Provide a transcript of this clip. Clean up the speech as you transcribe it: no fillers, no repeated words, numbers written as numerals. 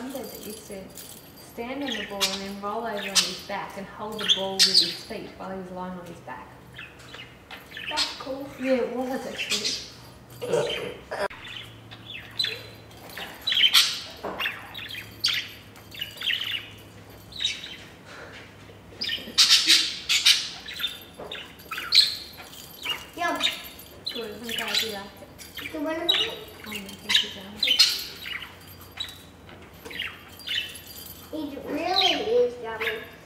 Mum said that you said stand on the ball and then roll over on his back and hold the ball with his feet while he was lying on his back. That's cool. Yeah, it was actually. Yum. Good, I'm glad you liked it. The one about it? Oh, no, thank you, darling. It really is yummy.